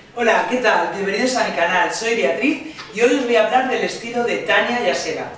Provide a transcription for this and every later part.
Hola, ¿qué tal? Bienvenidos a mi canal, soy Beatriz y hoy os voy a hablar del estilo de Tania Yasera.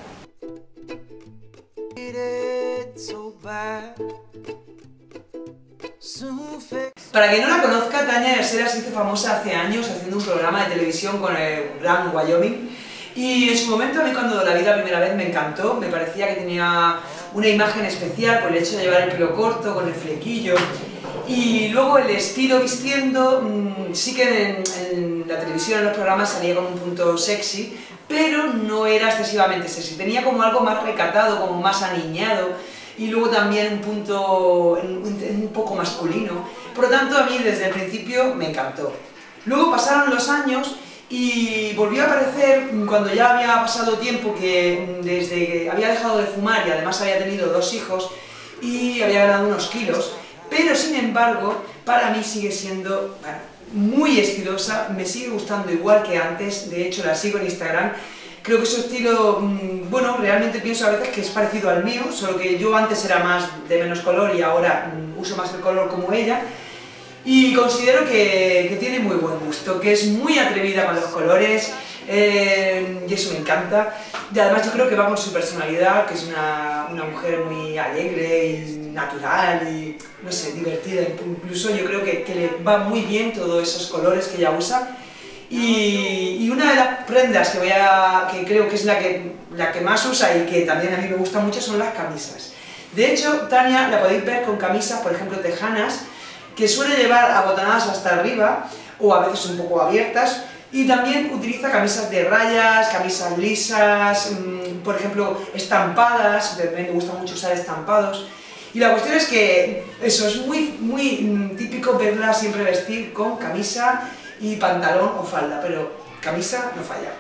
Para quien no la conozca, Tania Yasera se hizo famosa hace años haciendo un programa de televisión con el Gran Wyoming y en su momento a mí cuando la vi la primera vez me encantó, me parecía que tenía una imagen especial por el hecho de llevar el pelo corto, con el flequillo. Y luego el estilo vistiendo, sí que en la televisión, en los programas salía con un punto sexy, pero no era excesivamente sexy, tenía como algo más recatado, como más aniñado, y luego también un punto un poco masculino. Por lo tanto, a mí desde el principio me encantó. Luego pasaron los años y volvió a aparecer cuando ya había pasado tiempo, que desde que había dejado de fumar y además había tenido 2 hijos y había ganado unos kilos. Pero sin embargo, para mí sigue siendo muy estilosa, me sigue gustando igual que antes, de hecho la sigo en Instagram. Creo que su estilo, bueno, realmente pienso a veces que es parecido al mío, solo que yo antes era más de menos color y ahora uso más el color como ella. Y considero que tiene muy buen gusto, que es muy atrevida con los colores, y eso me encanta. Y además yo creo que va con su personalidad, que es una mujer muy alegre y natural y, no sé, divertida. Incluso yo creo que le va muy bien todos esos colores que ella usa. Y una de las prendas que creo que es la que más usa y que también a mí me gusta mucho son las camisas. De hecho, Tania la podéis ver con camisas, por ejemplo, tejanas, que suele llevar abotonadas hasta arriba o a veces un poco abiertas, y también utiliza camisas de rayas, camisas lisas, por ejemplo estampadas, también me gusta mucho usar estampados. Y la cuestión es que eso es muy típico verla siempre vestir con camisa y pantalón o falda, pero camisa no falla.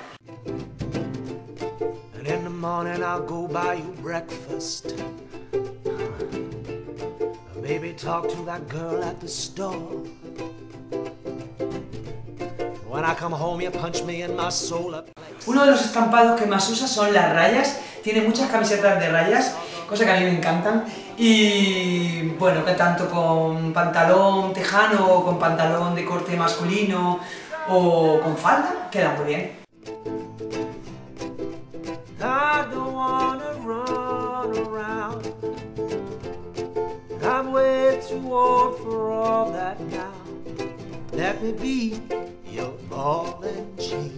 And in the morning I'll go buy you breakfast. Maybe talk to that girl at the store. When I come home you punch me in my soul up. Uno de los estampados que más usa son las rayas. Tiene muchas camisetas de rayas, cosa que a mí me encantan. Y bueno, que tanto con pantalón tejano o con pantalón de corte masculino o con falda, queda muy bien. I don't wanna run around. I'm way too old for all that now. Let me be your ball and chain.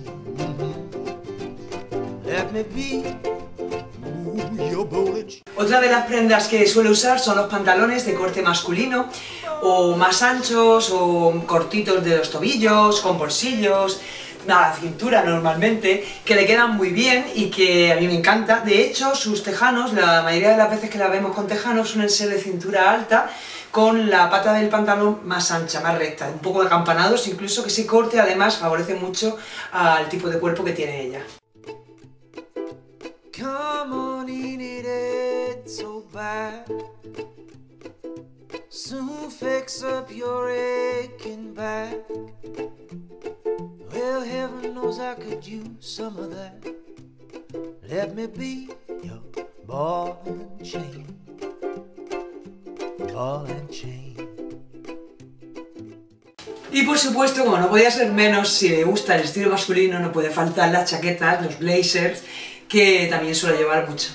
Let me be your ball and chain. Otra de las prendas que suelo usar son los pantalones de corte masculino, o más anchos, o cortitos de los tobillos, con bolsillos, a la cintura normalmente, que le quedan muy bien y que a mí me encanta. De hecho, sus tejanos, la mayoría de las veces que la vemos con tejanos, suelen ser de cintura alta, con la pata del pantalón más ancha, más recta, un poco de acampanados, incluso que ese corte además favorece mucho al tipo de cuerpo que tiene ella. Come on, eat it so bad. Soon fix up your aching back. Well, heaven knows I could use some of that. Let me be your ball and chain. Ball and chain. Y por supuesto, como no podía ser menos, si le gusta el estilo masculino, no puede faltar las chaquetas, los blazers, que también suele llevar mucho.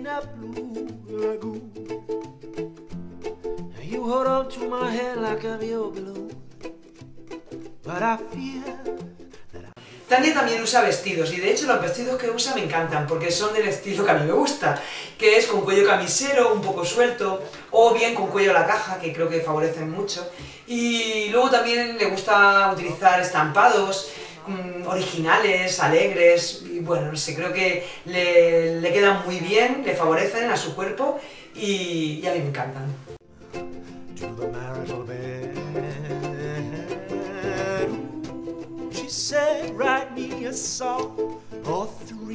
Tania también usa vestidos, y de hecho los vestidos que usa me encantan porque son del estilo que a mí me gusta, que es con cuello camisero, un poco suelto, o bien con cuello a la caja, que creo que favorecen mucho. Y luego también le gusta utilizar estampados originales, alegres, y bueno, no sé, creo que le quedan muy bien, le favorecen a su cuerpo y a mí me encantan. Said, write me a song or 3.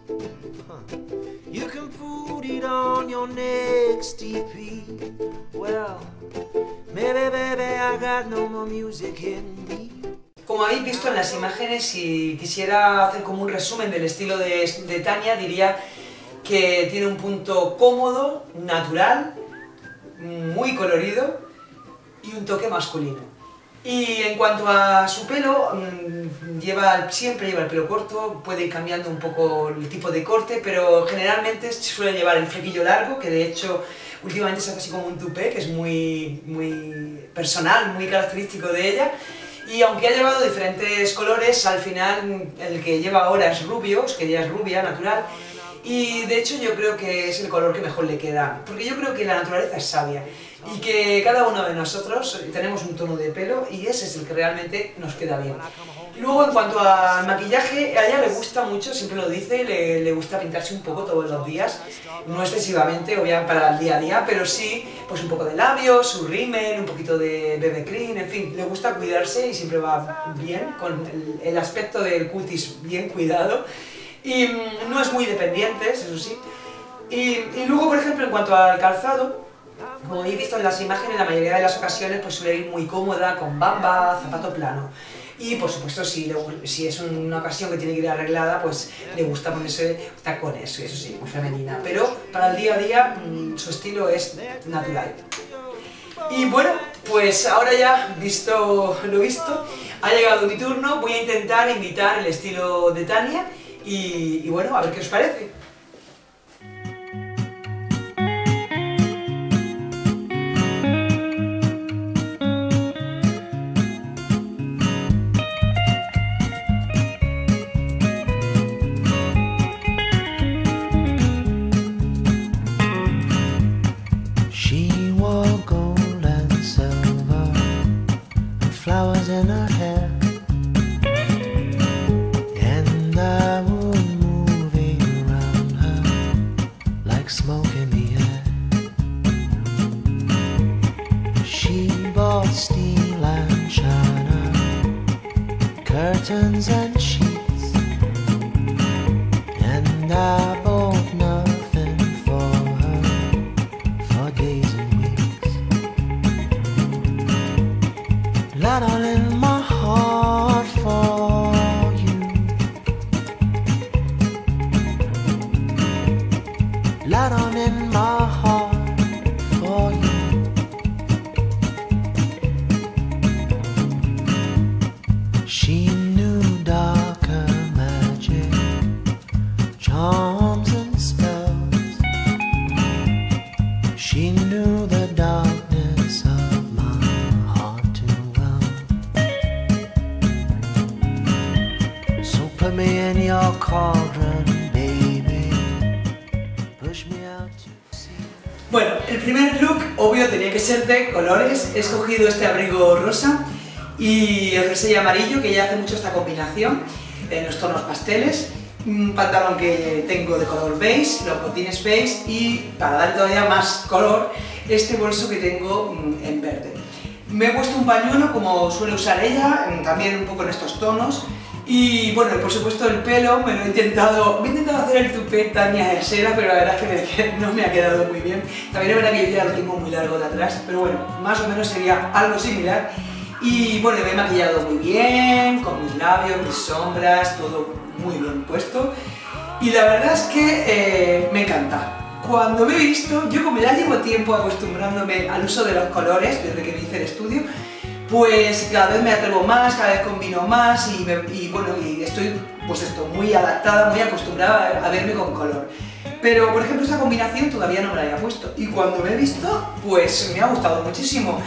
You can put it on your next EP. Well, maybe baby I got no more music in me. Como habéis visto en las imágenes, si quisiera hacer como un resumen del estilo de Tania, diría que tiene un punto cómodo, natural, muy colorido y un toque masculino. Y en cuanto a su pelo, siempre lleva el pelo corto, puede ir cambiando un poco el tipo de corte, pero generalmente suele llevar el flequillo largo, que de hecho últimamente se hace así como un tupé, que es muy personal, muy característico de ella. Y aunque ha llevado diferentes colores, al final el que lleva ahora es rubio, es que ella es rubia, natural, y de hecho yo creo que es el color que mejor le queda, porque yo creo que la naturaleza es sabia y que cada uno de nosotros tenemos un tono de pelo y ese es el que realmente nos queda bien. Luego, en cuanto al maquillaje, a ella le gusta mucho, siempre lo dice, le gusta pintarse un poco todos los días, no excesivamente, obviamente para el día a día, pero sí pues un poco de labios, su rímel, un poquito de BB cream, en fin, le gusta cuidarse y siempre va bien, con el aspecto del cutis bien cuidado. Y no es muy dependiente, eso sí. Y luego, por ejemplo, en cuanto al calzado, como habéis visto en las imágenes, la mayoría de las ocasiones pues suele ir muy cómoda, con bamba, zapato plano. Y por supuesto, si es una ocasión que tiene que ir arreglada, pues le gusta ponerse tacones, eso sí, muy femenina. Pero para el día a día, su estilo es natural. Y bueno, pues ahora ya, visto lo visto, ha llegado mi turno, voy a intentar imitar el estilo de Tania. Y bueno, a ver qué os parece. She wore gold and silver and flowers in her hair, and I would moving around her like smoke in the air. She bought steel and china, curtains and sheets, and I bought nothing for her for days and weeks. Light all in my heart for you, light on in my heart for you. She knew darker magic, charms and spells. She knew the darkness of my heart too well. So put me in your cauldron, baby. Push me out to sea. Bueno, el primer look, obvio, tenía que ser de colores. He escogido este abrigo rosa y el jersey amarillo, que ya hace mucho esta combinación en los tonos pasteles. Un pantalón que tengo de color beige, los botines beige y, para dar todavía más color, este bolso que tengo en verde. Me he puesto un pañuelo como suele usar ella, también un poco en estos tonos. Y bueno, por supuesto el pelo, me he intentado hacer el tupé Tania de Seda, pero la verdad es que no me ha quedado muy bien. También es verdad que yo ya lo tengo muy largo de atrás, pero bueno, más o menos sería algo similar. Y bueno, me he maquillado muy bien, con mis labios, mis sombras, todo muy bien puesto. Y la verdad es que me encanta. Cuando me he visto, yo como ya llevo tiempo acostumbrándome al uso de los colores, desde que me hice el estudio, pues cada vez me atrevo más, cada vez combino más y bueno, y estoy pues esto, muy adaptada, muy acostumbrada a verme con color. Pero por ejemplo esta combinación todavía no me la había puesto y cuando me he visto, pues me ha gustado muchísimo.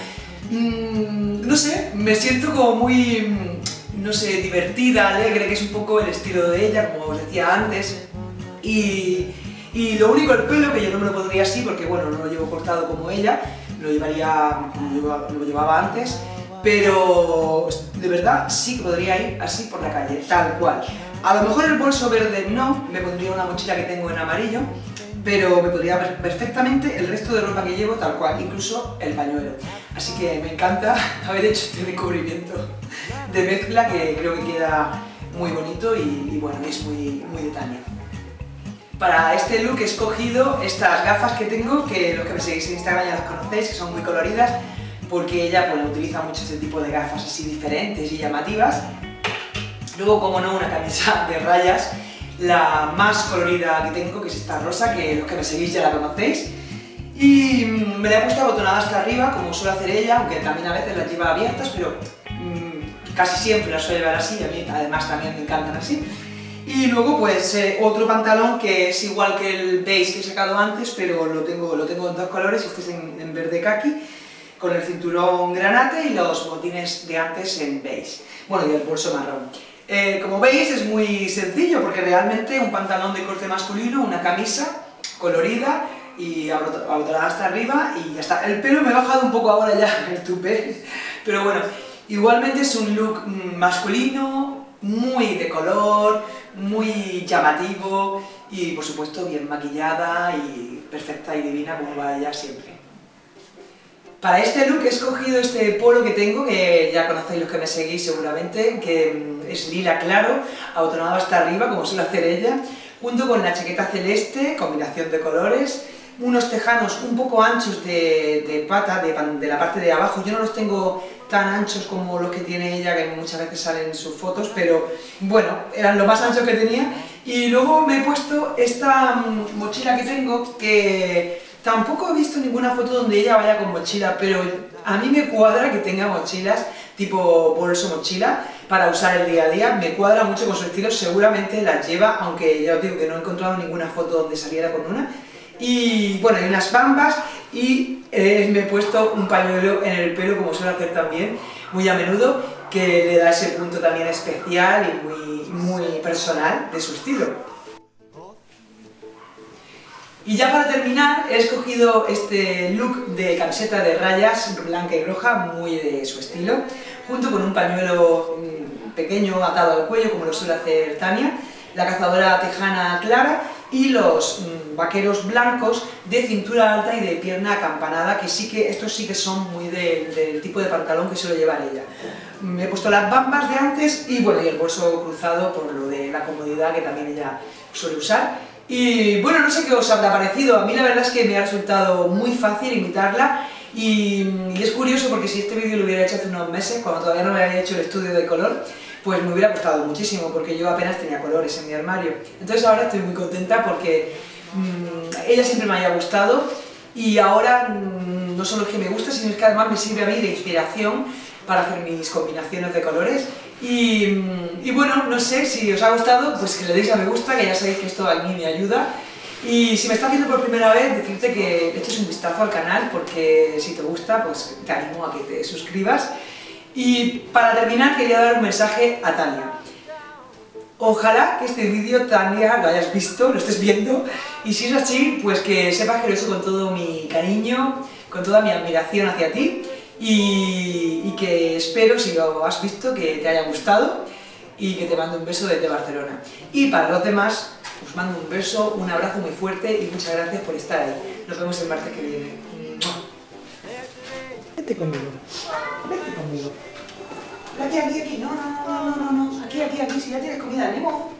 No sé, me siento como muy, no sé, divertida, alegre, que es un poco el estilo de ella, como os decía antes. Y lo único, el pelo, que yo no me lo pondría así porque bueno, no lo llevo cortado como ella, lo llevaba antes. Pero de verdad sí que podría ir así por la calle, tal cual. A lo mejor el bolso verde no, me pondría una mochila que tengo en amarillo, pero me podría ver perfectamente el resto de ropa que llevo tal cual, incluso el pañuelo. Así que me encanta haber hecho este descubrimiento de mezcla que creo que queda muy bonito y bueno, es muy de Tania. Para este look he escogido estas gafas que tengo, que los que me seguís en Instagram ya las conocéis, que son muy coloridas, porque ella pues, utiliza mucho este tipo de gafas así diferentes y llamativas. Luego, como no, una camisa de rayas, la más colorida que tengo, que es esta rosa, que los que me seguís ya la conocéis. Y me la he puesto abotonada hasta arriba, como suele hacer ella, aunque también a veces las lleva abiertas, pero casi siempre las suelo llevar así, a mí además también me encantan así. Y luego pues otro pantalón que es igual que el beige que he sacado antes, pero lo tengo en dos colores, este es en verde kaki, con el cinturón granate y los botines de antes en beige. Bueno, y el bolso marrón. Como veis es muy sencillo porque realmente un pantalón de corte masculino, una camisa colorida y abotonada hasta arriba y ya está. El pelo me he bajado un poco ahora ya, el tupé, pero bueno, igualmente es un look masculino, muy de color, muy llamativo y por supuesto bien maquillada y perfecta y divina como va ella siempre. Para este look he escogido este polo que tengo, que ya conocéis los que me seguís seguramente, que es lila claro, abotonado hasta arriba, como suele hacer ella, junto con la chaqueta celeste, combinación de colores, unos tejanos un poco anchos de pata, de la parte de abajo. Yo no los tengo tan anchos como los que tiene ella, que muchas veces salen en sus fotos, pero bueno, eran lo más anchos que tenía. Y luego me he puesto esta mochila que tengo, que tampoco he visto ninguna foto donde ella vaya con mochila, pero a mí me cuadra que tenga mochilas tipo bolso mochila para usar el día a día, me cuadra mucho con su estilo, seguramente las lleva, aunque ya os digo que no he encontrado ninguna foto donde saliera con una. Y bueno, hay unas bambas y me he puesto un pañuelo en el pelo, como suelo hacer también, muy a menudo, que le da ese punto también especial y muy personal de su estilo. Y ya para terminar, he escogido este look de camiseta de rayas blanca y roja, muy de su estilo, junto con un pañuelo pequeño atado al cuello, como lo suele hacer Tania, la cazadora tejana clara y los vaqueros blancos de cintura alta y de pierna acampanada, que estos sí que son muy del tipo de pantalón que suele llevar ella. Me he puesto las bambas de antes y bueno, y el bolso cruzado por lo de la comodidad que también ella suele usar. Y bueno, no sé qué os habrá parecido, a mí la verdad es que me ha resultado muy fácil imitarla y es curioso porque si este vídeo lo hubiera hecho hace unos meses, cuando todavía no me había hecho el estudio de color, pues me hubiera costado muchísimo porque yo apenas tenía colores en mi armario. Entonces ahora estoy muy contenta porque ella siempre me haya gustado y ahora no solo es que me gusta, sino es que además me sirve a mí de inspiración para hacer mis combinaciones de colores. Y bueno, no sé, si os ha gustado, pues que le deis a me gusta, que ya sabéis que esto a mí me ayuda. Y si me estás viendo por primera vez, decirte que le eches un vistazo al canal, porque si te gusta, pues te animo a que te suscribas. Y para terminar, quería dar un mensaje a Tania. Ojalá que este vídeo, Tania, lo hayas visto, lo estés viendo, y si es así, pues que sepas que lo he hecho con todo mi cariño, con toda mi admiración hacia ti, y que espero, si lo has visto, que te haya gustado y que te mando un beso desde Barcelona. Y para los demás, os mando un beso, un abrazo muy fuerte y muchas gracias por estar ahí. Nos vemos el martes que viene. Vete conmigo, vete conmigo. Aquí, aquí, aquí, no, aquí, si ya tienes comida, ánimo.